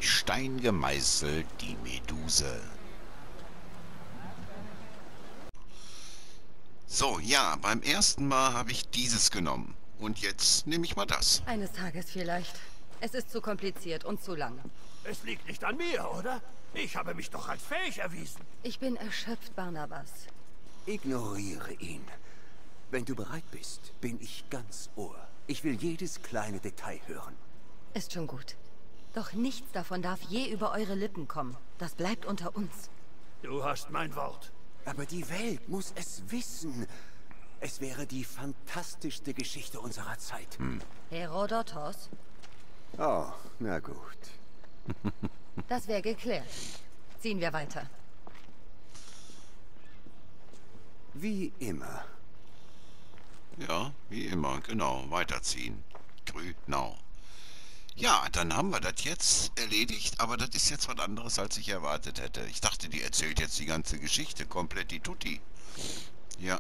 Stein gemeißelt, die Meduse. So, ja, beim ersten Mal habe ich dieses genommen. Und jetzt nehme ich mal das. Eines Tages vielleicht. Es ist zu kompliziert und zu lang. Es liegt nicht an mir, oder? Ich habe mich doch als fähig erwiesen. Ich bin erschöpft, Barnabas. Ignoriere ihn. Wenn du bereit bist, bin ich ganz Ohr. Ich will jedes kleine Detail hören. Ist schon gut. Doch nichts davon darf je über eure Lippen kommen. Das bleibt unter uns. Du hast mein Wort. Aber die Welt muss es wissen. Es wäre die fantastischste Geschichte unserer Zeit. Herodotos? Oh, na gut. Das wäre geklärt. Ziehen wir weiter. Wie immer. Ja, wie immer, genau. Weiterziehen. Genau. Ja, dann haben wir das jetzt erledigt, aber das ist jetzt was anderes, als ich erwartet hätte. Ich dachte, die erzählt jetzt die ganze Geschichte, komplett die Tutti. Ja.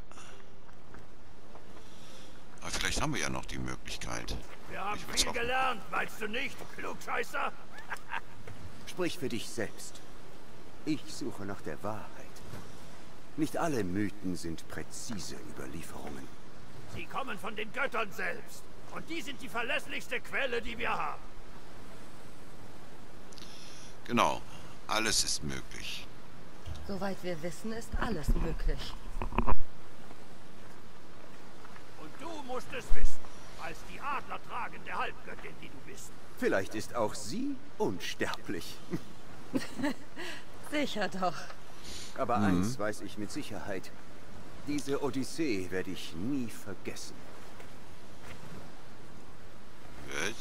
Aber vielleicht haben wir ja noch die Möglichkeit. Wir haben Ich will's viel hoffen. gelernt, meinst du nicht, Klugscheißer? Sprich für dich selbst. Ich suche nach der Wahrheit. Nicht alle Mythen sind präzise Überlieferungen. Sie kommen von den Göttern selbst. Und die sind die verlässlichste Quelle, die wir haben. Genau, alles ist möglich. Soweit wir wissen, ist alles möglich. Und du musst es wissen, als die adlertragende Halbgöttin, die du bist. Vielleicht ist auch sie unsterblich. Sicher doch. Aber eins weiß ich mit Sicherheit. Diese Odyssee werde ich nie vergessen. Gut.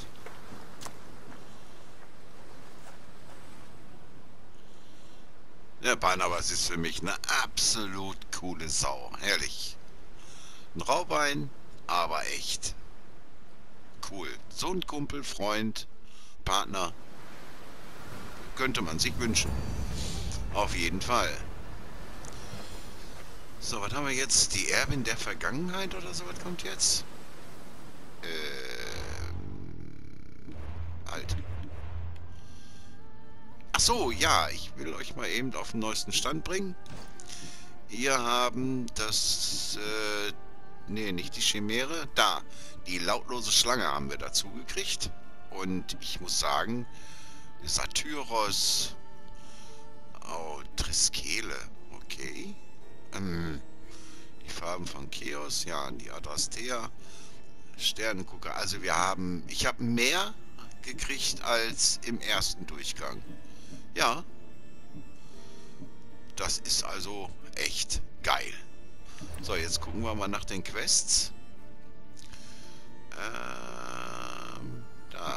Der Barnabas ist für mich eine absolut coole Sau. Herrlich. Ein Raubein, aber echt. Cool. So ein Kumpel, Freund, Partner. Könnte man sich wünschen. Auf jeden Fall. So, was haben wir jetzt? Die Erbin der Vergangenheit oder so? Was kommt jetzt? Halt. Ach so, ja, ich will euch mal eben auf den neuesten Stand bringen. Wir haben das, nee, nicht die Chimäre, da, die lautlose Schlange haben wir dazu gekriegt. Und ich muss sagen, Satyros, oh, Triskele, okay. Die Farben von Chaos, ja, die Adrastea, Sternengucker. Also ich habe mehr gekriegt als im ersten Durchgang. Ja. Das ist also echt geil. So, jetzt gucken wir mal nach den Quests. Da.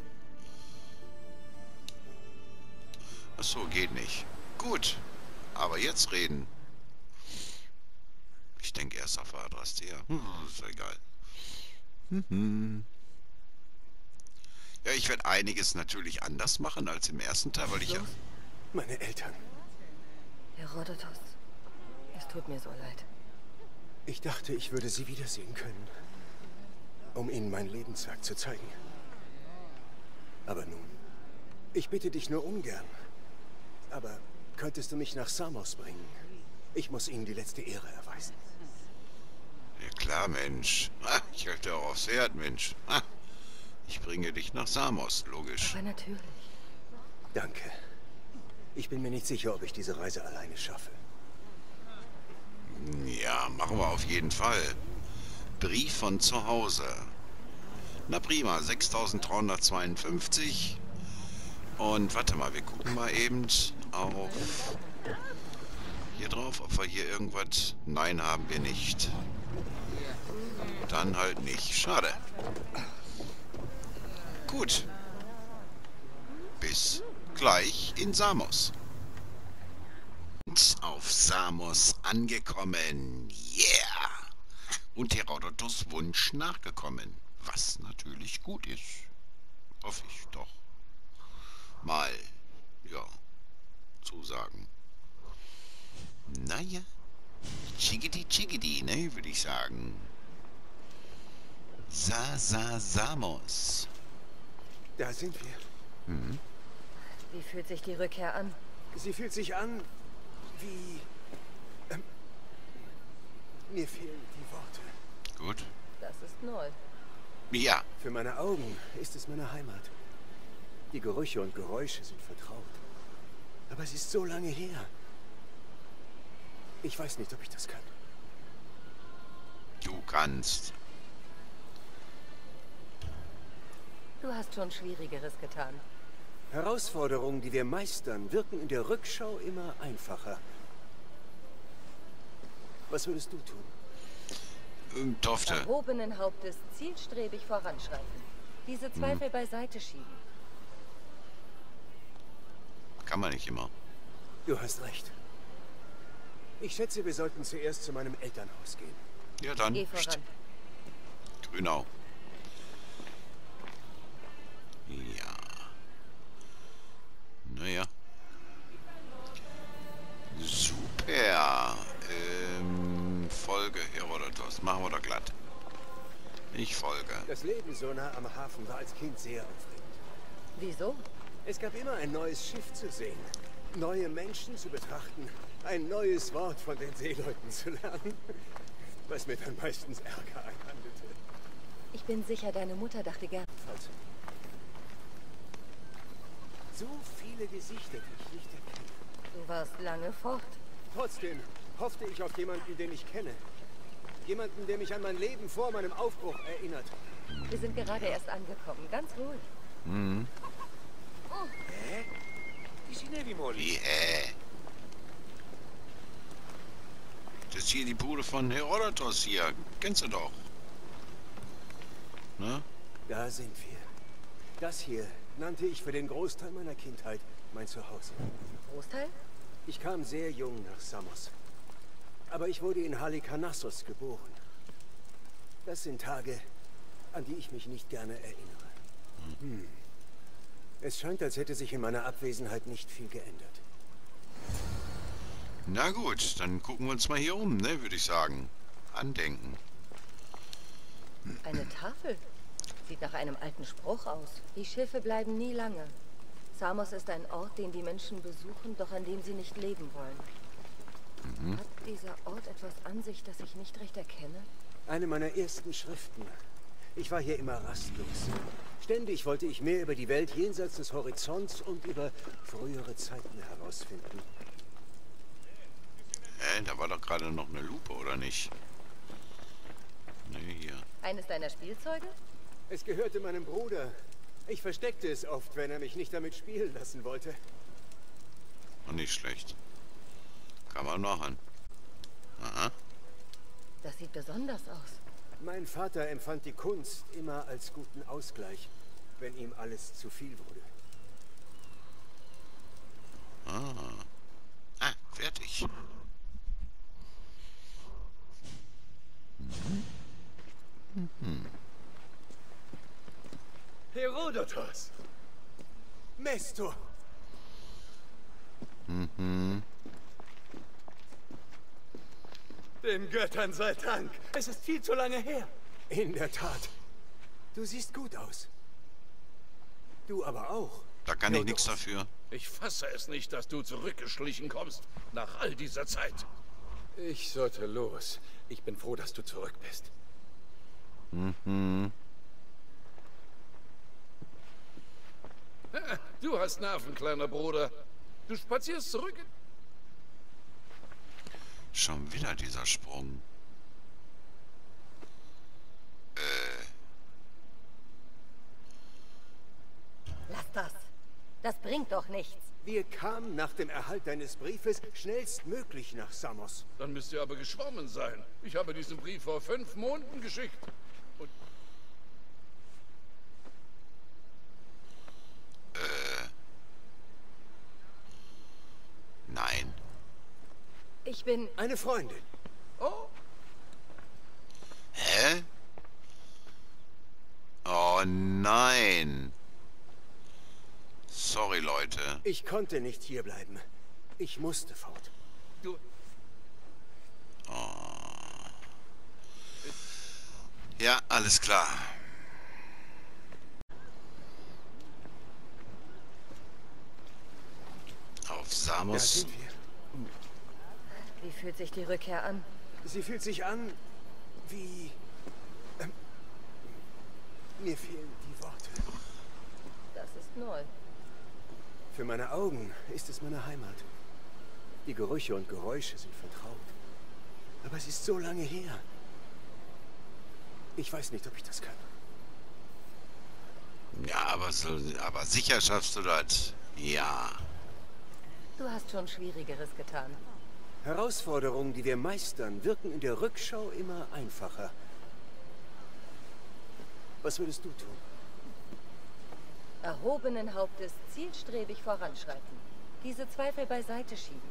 Achso, geht nicht. Gut. Aber jetzt reden. Ich denke erst auf Adrastea. Ist ja egal. Ja, ich werde einiges natürlich anders machen als im ersten Teil, weil ich ja... Meine Eltern. Herodotos, es tut mir so leid. Ich dachte, ich würde sie wiedersehen können, um ihnen mein Lebenswerk zu zeigen. Aber nun, ich bitte dich nur ungern. Aber könntest du mich nach Samos bringen? Ich muss ihnen die letzte Ehre erweisen. Ja klar, Mensch. Ich halte dir auch aufs Pferd, Mensch. Ich bringe dich nach Samos, logisch. Aber natürlich. Danke. Ich bin mir nicht sicher, ob ich diese Reise alleine schaffe. Ja, machen wir auf jeden Fall. Brief von zu Hause. Na prima, 6352. Und warte mal, wir gucken mal eben auf... Hier drauf, ob wir hier irgendwas... Nein, haben wir nicht. Dann halt nicht. Schade. Gut. Bis gleich in Samos. Und auf Samos angekommen. Yeah! Und Herodotos Wunsch nachgekommen. Was natürlich gut ist. Hoffe ich doch. Mal, ja, zusagen. Naja, Chiggidi, ne, würde ich sagen. Samos. Da sind wir. Wie fühlt sich die Rückkehr an? Sie fühlt sich an wie... mir fehlen die Worte. Gut. Das ist neu. Ja. Für meine Augen ist es meine Heimat. Die Gerüche und Geräusche sind vertraut. Aber es ist so lange her. Ich weiß nicht, ob ich das kann. Du kannst. Du hast schon Schwierigeres getan. Herausforderungen, die wir meistern, wirken in der Rückschau immer einfacher. Was würdest du tun? Durfte. Erhobenen Hauptes zielstrebig voranschreiten. Diese Zweifel beiseite schieben. Kann man nicht immer. Du hast recht. Ich schätze, wir sollten zuerst zu meinem Elternhaus gehen. Ja, dann. Geh voran. Grünau. Ja. Naja. Super. Folge Herodotos. Machen wir doch glatt. Ich folge. Das Leben so nah am Hafen war als Kind sehr aufregend. Wieso? Es gab immer ein neues Schiff zu sehen, neue Menschen zu betrachten, ein neues Wort von den Seeleuten zu lernen, was mir dann meistens Ärger einhandelte. Ich bin sicher, deine Mutter dachte gern. So viele Gesichter, die ich nicht erkenne. Du warst lange fort. Trotzdem hoffte ich auf jemanden, den ich kenne. Jemanden, der mich an mein Leben vor meinem Aufbruch erinnert. Wir sind gerade erst angekommen. Ganz ruhig. Mhm. Wie, Das ist hier die Bude von Herodotos hier. Kennst du doch. Ne? Da sind wir. Das hier nannte ich für den Großteil meiner Kindheit mein Zuhause. Großteil? Ich kam sehr jung nach Samos. Aber ich wurde in Halikarnassos geboren. Das sind Tage, an die ich mich nicht gerne erinnere. Es scheint, als hätte sich in meiner Abwesenheit nicht viel geändert. Na gut, dann gucken wir uns mal hier um, ne, würde ich sagen. Andenken. Eine Tafel. Sieht nach einem alten Spruch aus. Die Schiffe bleiben nie lange. Samos ist ein Ort, den die Menschen besuchen, doch an dem sie nicht leben wollen. Hat dieser Ort etwas an sich, das ich nicht recht erkenne? Eine meiner ersten Schriften. Ich war hier immer rastlos. Ständig wollte ich mehr über die Welt jenseits des Horizonts und über frühere Zeiten herausfinden. Da war doch gerade noch eine Lupe, oder nicht? Ne, hier. Eines deiner Spielzeuge? Es gehörte meinem Bruder. Ich versteckte es oft, wenn er mich nicht damit spielen lassen wollte. Und nicht schlecht. Kann man machen. Aha. Das sieht besonders aus. Mein Vater empfand die Kunst immer als guten Ausgleich, wenn ihm alles zu viel wurde. Fertig. Herodotos! Mestor! Den Göttern sei Dank. Es ist viel zu lange her. In der Tat. Du siehst gut aus. Du aber auch. Da kann ich nichts dafür. Ich fasse es nicht, dass du zurückgeschlichen kommst, nach all dieser Zeit. Ich sollte los. Ich bin froh, dass du zurück bist. Du hast Nerven, kleiner Bruder. Du spazierst zurück in... Schon wieder dieser Sprung. Lass das. Das bringt doch nichts. Wir kamen nach dem Erhalt deines Briefes schnellstmöglich nach Samos. Dann müsst ihr aber geschwommen sein. Ich habe diesen Brief vor 5 Monaten geschickt. Und Nein. Ich bin... Eine Freundin. oh, Hä? Oh nein. Sorry, Leute. Ich konnte nicht hierbleiben. Ich musste fort. du... Ja, alles klar. Da Samos. sind wir. Wie fühlt sich die Rückkehr an? Sie fühlt sich an wie... mir fehlen die Worte. Das ist neu. Für meine Augen ist es meine Heimat. Die Gerüche und Geräusche sind vertraut. Aber es ist so lange her. Ich weiß nicht, ob ich das kann. Ja, aber sicher schaffst du das. Ja. Du hast schon Schwierigeres getan. Herausforderungen, die wir meistern, wirken in der Rückschau immer einfacher. Was würdest du tun? Erhobenen Hauptes zielstrebig voranschreiten. Diese Zweifel beiseite schieben.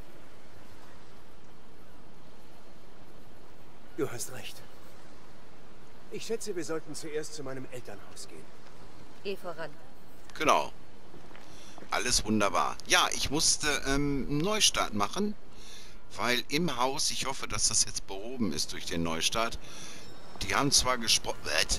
Du hast recht. Ich schätze, wir sollten zuerst zu meinem Elternhaus gehen. Geh voran. Genau. Alles wunderbar. Ja, ich musste einen Neustart machen, weil im Haus, ich hoffe, dass das jetzt behoben ist durch den Neustart, die haben zwar gesprochen,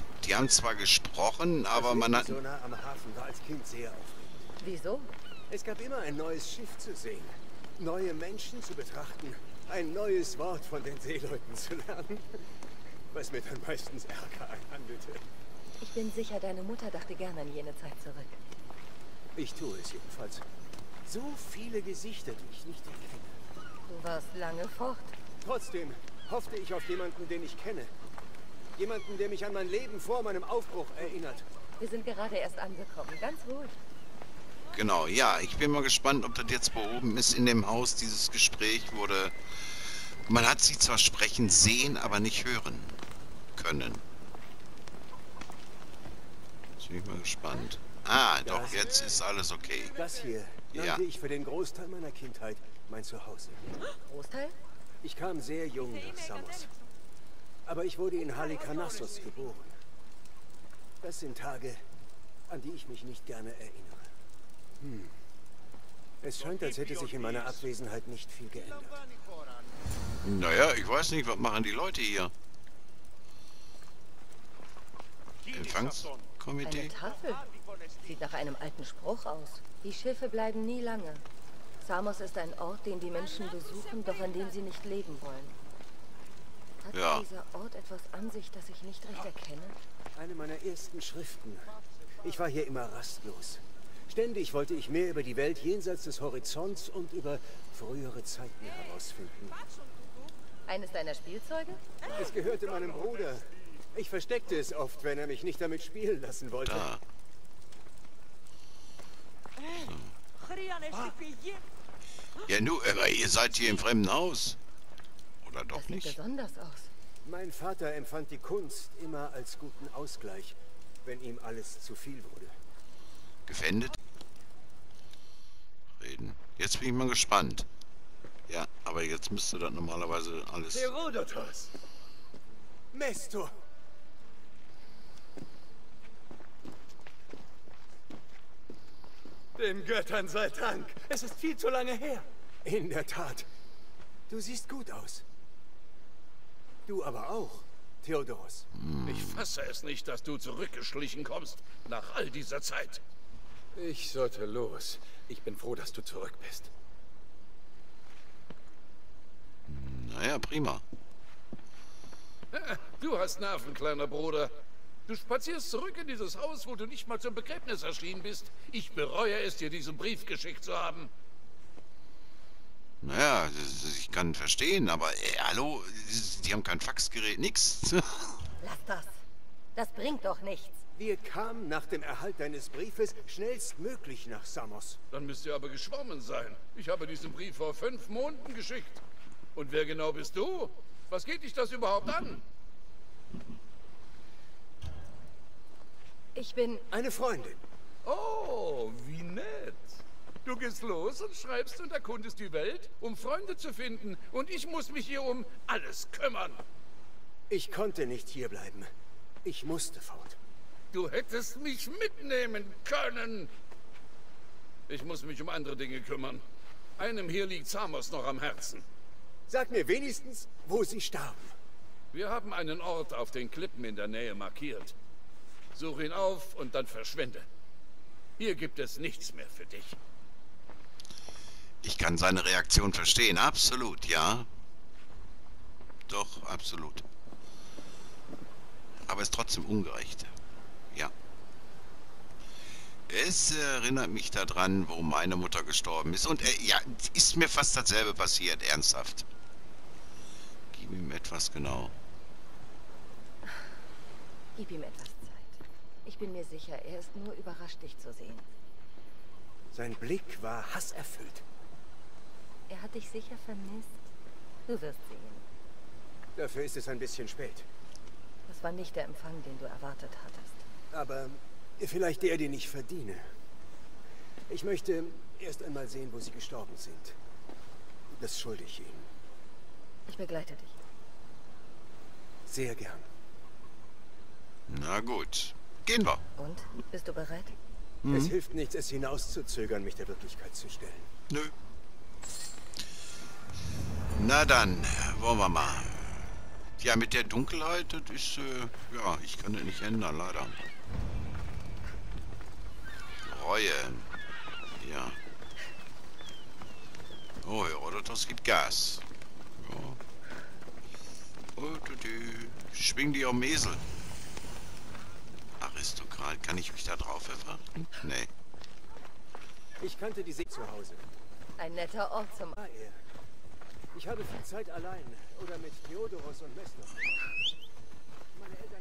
aber man hat... So nah am Hafen war als Kind sehr aufregend. Wieso? Es gab immer ein neues Schiff zu sehen, neue Menschen zu betrachten, ein neues Wort von den Seeleuten zu lernen, was mir dann meistens Ärger einhandelte. Ich bin sicher, deine Mutter dachte gerne an jene Zeit zurück. Ich tue es jedenfalls. So viele Gesichter, die ich nicht erkenne. Du warst lange fort. Trotzdem hoffte ich auf jemanden, den ich kenne. Jemanden, der mich an mein Leben vor meinem Aufbruch erinnert. Wir sind gerade erst angekommen. Ganz ruhig. Genau, ja, ich bin mal gespannt, ob das jetzt behoben ist in dem Haus. Dieses Gespräch wurde... Man hat sie zwar sprechen sehen, aber nicht hören können. Jetzt bin ich mal gespannt. Ah, doch, jetzt ist alles okay. Das hier nannte ich für den Großteil meiner Kindheit mein Zuhause. Großteil? Ich kam sehr jung nach Samos. Aber ich wurde in Halikarnassos geboren. Das sind Tage, an die ich mich nicht gerne erinnere. Es scheint, als hätte sich in meiner Abwesenheit nicht viel geändert. Naja, ich weiß nicht, was machen die Leute hier? Eine Empfangskomitee? Tafel. Sieht nach einem alten Spruch aus. Die Schiffe bleiben nie lange. Samos ist ein Ort, den die Menschen besuchen, doch an dem sie nicht leben wollen. Hat Ja. dieser Ort etwas an sich, das ich nicht recht erkenne? Eine meiner ersten Schriften. Ich war hier immer rastlos. Ständig wollte ich mehr über die Welt jenseits des Horizonts und über frühere Zeiten herausfinden. Eines deiner Spielzeuge? Es gehörte meinem Bruder. Ich versteckte es oft, wenn er mich nicht damit spielen lassen wollte. Da. Ja, nu, aber ihr seid hier im fremden Haus. Oder doch Das sieht nicht? besonders aus. Mein Vater empfand die Kunst immer als guten Ausgleich, wenn ihm alles zu viel wurde. Gefändet? Reden. Jetzt bin ich mal gespannt. Ja, aber jetzt müsste das normalerweise alles... Herodotos! Mestor! Den Göttern sei Dank! Es ist viel zu lange her! In der Tat. Du siehst gut aus. Du aber auch, Theodoros. Ich fasse es nicht, dass du zurückgeschlichen kommst nach all dieser Zeit. Ich sollte los. Ich bin froh, dass du zurück bist. Naja, prima. Du hast Nerven, kleiner Bruder. Du spazierst zurück in dieses Haus, wo du nicht mal zum Begräbnis erschienen bist. Ich bereue es, dir diesen Brief geschickt zu haben. Naja, ich kann verstehen, aber hallo, die haben kein Faxgerät, nix. Lass das. Das bringt doch nichts. Wir kamen nach dem Erhalt deines Briefes schnellstmöglich nach Samos. Dann müsst ihr aber geschwommen sein. Ich habe diesen Brief vor 5 Monaten geschickt. Und wer genau bist du? Was geht dich das überhaupt an? Ich bin... Eine Freundin. Oh, wie nett. Du gehst los und schreibst und erkundest die Welt, um Freunde zu finden. Und ich muss mich hier um alles kümmern. Ich konnte nicht hierbleiben. Ich musste fort. Du hättest mich mitnehmen können. Ich muss mich um andere Dinge kümmern. Einem hier liegt Samos noch am Herzen. Sag mir wenigstens, wo sie starben. Wir haben einen Ort auf den Klippen in der Nähe markiert. Such ihn auf und dann verschwinde. Hier gibt es nichts mehr für dich. Ich kann seine Reaktion verstehen, absolut, ja. Doch, absolut. Aber es ist trotzdem ungerecht. Ja. Es erinnert mich daran, wo meine Mutter gestorben ist. Und ja, ist mir fast dasselbe passiert, ernsthaft. Gib ihm etwas genau. Gib ihm etwas Zeit. Ich bin mir sicher, er ist nur überrascht, dich zu sehen. Sein Blick war hasserfüllt. Er hat dich sicher vermisst. Du wirst sehen. Dafür ist es ein bisschen spät. Das war nicht der Empfang, den du erwartet hattest. Aber vielleicht der, den ich verdiene. Ich möchte erst einmal sehen, wo Sie gestorben sind. Das schulde ich Ihnen. Ich begleite dich. Sehr gern. Na gut, gehen wir. Und? Bist du bereit? Es hilft nichts, es hinauszuzögern, mich der Wirklichkeit zu stellen. Nö. Na dann, wollen wir mal. Ja, mit der Dunkelheit, das ist, ja, ich kann das nicht ändern, leider. Reue. Ja. Oh, Herodotos gibt Gas. Ja. Oh, schwing dich am Esel. Aristokrat, kann ich mich da drauf verwarten? Nee. Ich kannte die See zu Hause. Ein netter Ort zum... Ah, er. Ich habe viel Zeit allein oder mit Theodoros und Messner. Meine Eltern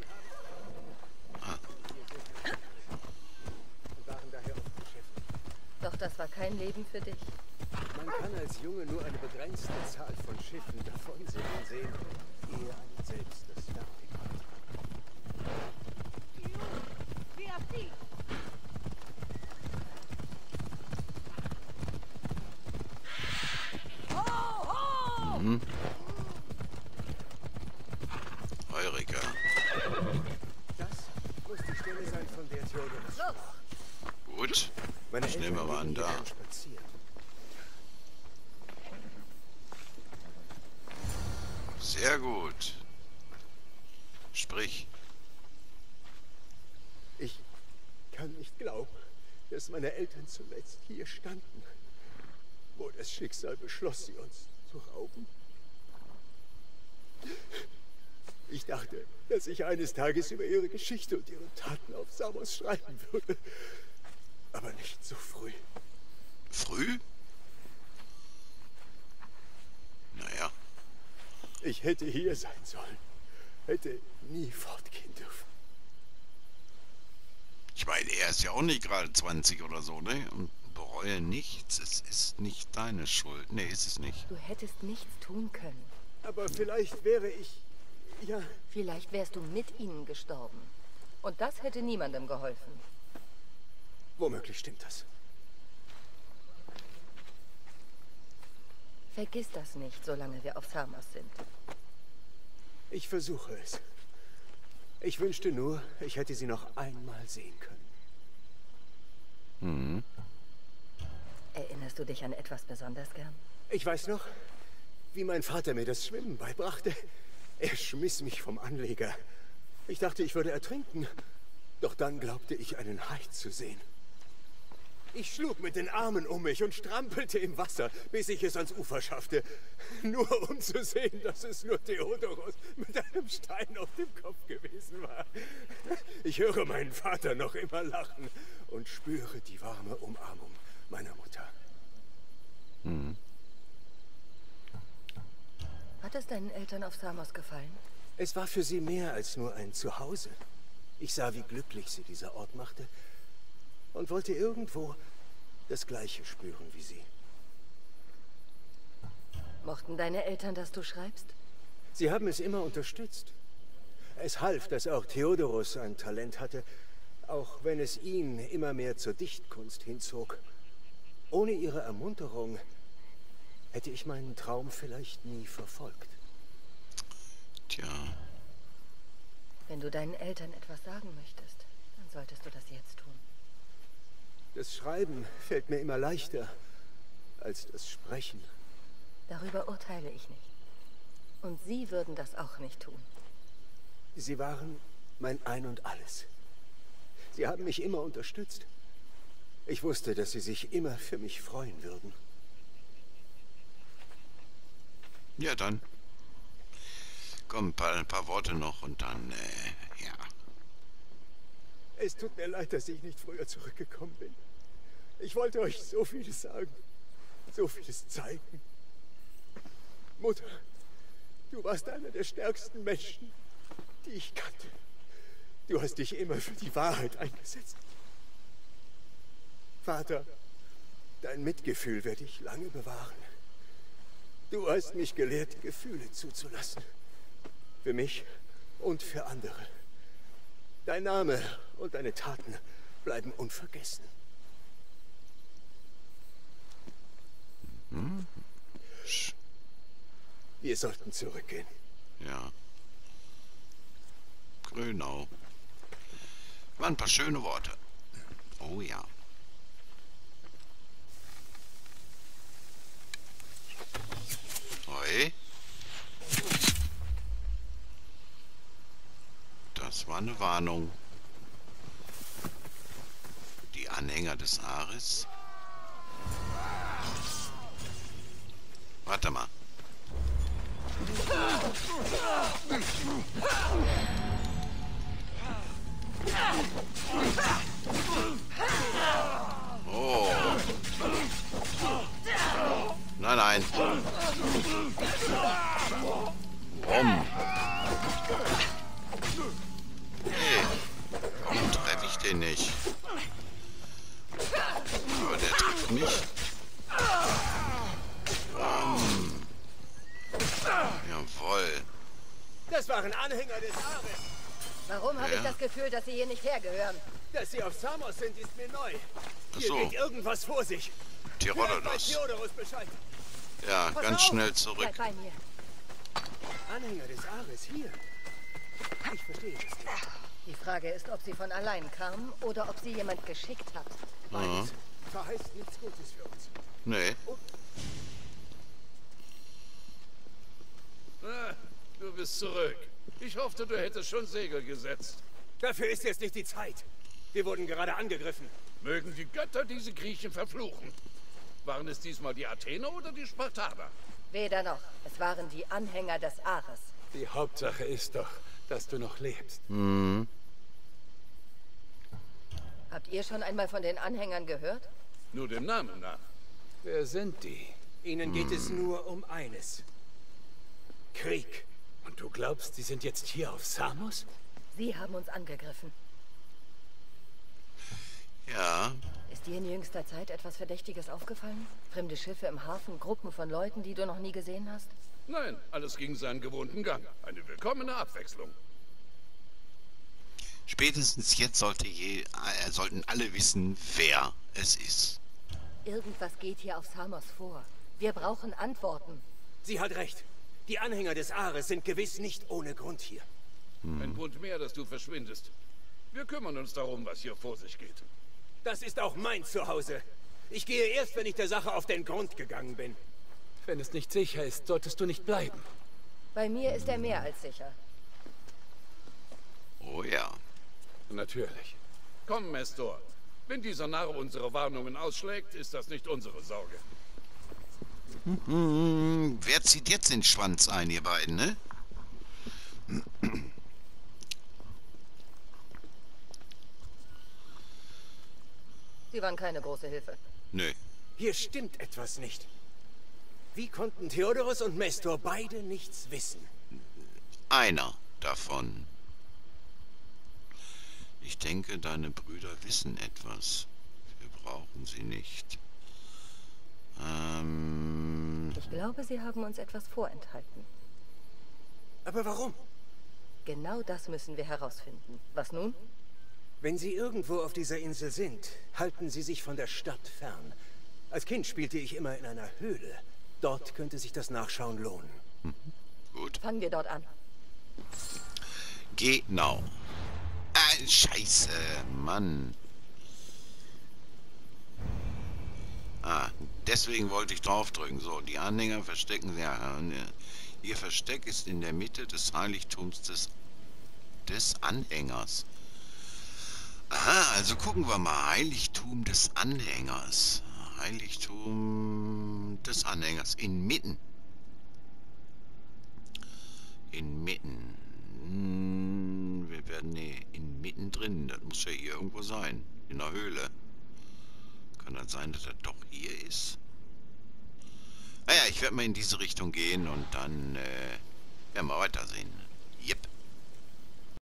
und waren daher oft beschäftigt. Doch das war kein Leben für dich. Man kann als Junge nur eine begrenzte Zahl von Schiffen davonsegeln sehen, ehe einem selbst das Fertig hat. Heureka. Das muss die Stelle sein, von der Theodoros sprach. Gut. Meine Ich Eltern nehme mal an, gingen da. gern spazieren. Sehr gut. Sprich. Ich kann nicht glauben, dass meine Eltern zuletzt hier standen, wo das Schicksal beschloss, sie uns zu rauben. Ich dachte, dass ich eines Tages über ihre Geschichte und ihre Taten auf Samos schreiben würde. Aber nicht so früh. Früh? Naja. Ich hätte hier sein sollen. Hätte nie fortgehen dürfen. Ich meine, er ist ja auch nicht gerade 20 oder so, ne? Und bereue nichts. Es ist nicht deine Schuld. Nee, ist es nicht. Du hättest nichts tun können. Aber vielleicht wäre ich... ja... Vielleicht wärst du mit ihnen gestorben. Und das hätte niemandem geholfen. Womöglich stimmt das. Vergiss das nicht, solange wir auf Samos sind. Ich versuche es. Ich wünschte nur, ich hätte sie noch einmal sehen können. Mhm. Erinnerst du dich an etwas besonders gern? Ich weiß noch, wie mein Vater mir das Schwimmen beibrachte. Er schmiss mich vom Anleger. Ich dachte, ich würde ertrinken. Doch dann glaubte ich, einen Hai zu sehen. Ich schlug mit den Armen um mich und strampelte im Wasser, bis ich es ans Ufer schaffte. Nur um zu sehen, dass es nur Theodoros mit einem Stein auf dem Kopf gewesen war. Ich höre meinen Vater noch immer lachen und spüre die warme Umarmung meiner Mutter. Mhm. Hat es deinen Eltern auf Samos gefallen? Es war für sie mehr als nur ein Zuhause. Ich sah, wie glücklich sie dieser Ort machte und wollte irgendwo das Gleiche spüren wie sie. Mochten deine Eltern, dass du schreibst? Sie haben es immer unterstützt. Es half, dass auch Theodoros ein Talent hatte, auch wenn es ihn immer mehr zur Dichtkunst hinzog. Ohne ihre Ermunterung hätte ich meinen Traum vielleicht nie verfolgt. Tja. Wenn du deinen Eltern etwas sagen möchtest, dann solltest du das jetzt tun. Das Schreiben fällt mir immer leichter als das Sprechen. Darüber urteile ich nicht. Und sie würden das auch nicht tun. Sie waren mein Ein und Alles. Sie haben mich immer unterstützt. Ich wusste, dass sie sich immer für mich freuen würden. Ja, dann. Komm, ein paar Worte noch und dann, ja. Es tut mir leid, dass ich nicht früher zurückgekommen bin. Ich wollte euch so vieles sagen, so vieles zeigen. Mutter, du warst einer der stärksten Menschen, die ich kannte. Du hast dich immer für die Wahrheit eingesetzt. Vater, dein Mitgefühl werde ich lange bewahren. Du hast mich gelehrt, Gefühle zuzulassen. Für mich und für andere. Dein Name und deine Taten bleiben unvergessen. Wir sollten zurückgehen. Ja. Grünau. Waren ein paar schöne Worte. Oh ja. Oi. Das war eine Warnung. Die Anhänger des Ares. Warte mal. Oh. Nein, nein. Warum? Hey, warum treffe ich den nicht? Aber der trifft mich. Jawohl. Das waren Anhänger des Ares. Warum habe Ja. ich das Gefühl, dass sie hier nicht hergehören? Dass sie auf Samos sind, ist mir neu. Hier so. geht irgendwas vor sich. Vielleicht weiß Tyrodoros. Theodorus Bescheid. Ja, Pass ganz auf! schnell zurück. Bleib bei mir. Anhänger des Ares hier. Ich verstehe es nicht. Die Frage ist, ob sie von allein kamen oder ob sie jemand geschickt hat. Beides verheißt nichts Gutes für uns. Nee. Ah, du bist zurück. Ich hoffte, du hättest schon Segel gesetzt. Dafür ist jetzt nicht die Zeit. Wir wurden gerade angegriffen. Mögen die Götter diese Griechen verfluchen. Waren es diesmal die Athener oder die Spartaner? Weder noch. Es waren die Anhänger des Ares. Die Hauptsache ist doch, dass du noch lebst. Habt ihr schon einmal von den Anhängern gehört? Nur dem Namen nach. Wer sind die? Ihnen geht es nur um eines. Krieg. Und du glaubst, sie sind jetzt hier auf Samos? Sie haben uns angegriffen. Ja. Ist dir in jüngster Zeit etwas Verdächtiges aufgefallen? Fremde Schiffe im Hafen, Gruppen von Leuten, die du noch nie gesehen hast? Nein, alles ging seinen gewohnten Gang. Eine willkommene Abwechslung. Spätestens jetzt sollten alle wissen, wer es ist. Irgendwas geht hier auf Samos vor. Wir brauchen Antworten. Sie hat recht. Die Anhänger des Ares sind gewiss nicht ohne Grund hier. Ein Grund mehr, dass du verschwindest. Wir kümmern uns darum, was hier vor sich geht. Das ist auch mein Zuhause. Ich gehe erst, wenn ich der Sache auf den Grund gegangen bin. Wenn es nicht sicher ist, solltest du nicht bleiben. Bei mir ist er mehr als sicher. Oh ja. Natürlich. Komm, Mestor. Wenn dieser Narr unsere Warnungen ausschlägt, ist das nicht unsere Sorge. Wer zieht jetzt den Schwanz ein, ihr beiden, ne? Sie waren keine große Hilfe. Nö. Hier stimmt etwas nicht. Wie konnten Theodorus und Mestor beide nichts wissen? Einer davon. Ich denke, deine Brüder wissen etwas. Wir brauchen sie nicht. Ich glaube, sie haben uns etwas vorenthalten. Aber warum? Genau das müssen wir herausfinden. Was nun? Wenn Sie irgendwo auf dieser Insel sind, halten Sie sich von der Stadt fern. Als Kind spielte ich immer in einer Höhle. Dort könnte sich das Nachschauen lohnen. Gut. Fangen wir dort an. Genau. Scheiße, Mann. Deswegen wollte ich draufdrücken. So, die Anhänger verstecken sich. Ja, ihr Versteck ist in der Mitte des Heiligtums des Anhängers. Aha, also gucken wir mal. Heiligtum des Anhängers. Heiligtum des Anhängers inmitten. nee, mittendrin. Das muss ja hier irgendwo sein. In der Höhle. Kann das sein, dass das doch hier ist? Naja, ich werde mal in diese Richtung gehen und dann werden wir weitersehen.